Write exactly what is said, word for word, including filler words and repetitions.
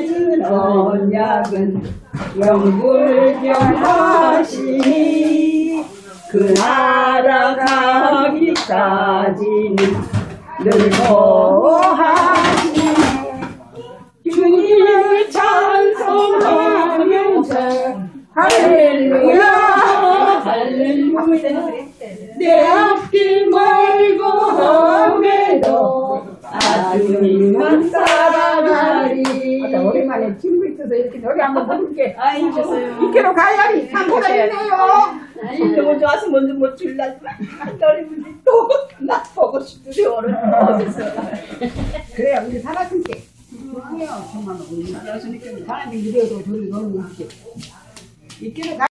맺은 언약은 영불변하시니 그 나라 가기까지는 늘 거하시니 주님을 찬송하면서 할렐루야 할렐루야 내 앞길 멀고 험해도 아주님만 따라가리. 아, 오랜만에 친구 있어서 이렇게 노래 한번 부를게. 아, 힘드세요. 이렇게로 가야리. 한보다 있네요. 아니, 너무 좋아서 먼저 못 줄라지 마. 떨리는데 또, 나 보고 싶으세요, 오늘. 어디서. 그래야 우리 살았을게. 그래요. 정말 우리 사람이 이래도 저리 너무 웃게. 이렇게로 가.